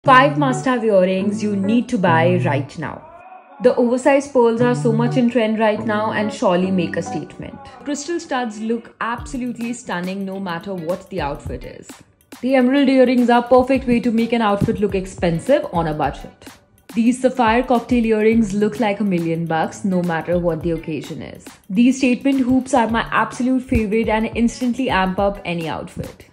5 must-have earrings you need to buy right now. The oversized pearls are so much in trend right now and surely make a statement. Crystal studs look absolutely stunning no matter what the outfit is. The emerald earrings are a perfect way to make an outfit look expensive on a budget. These sapphire cocktail earrings look like $1,000,000 no matter what the occasion is. These statement hoops are my absolute favorite and instantly amp up any outfit.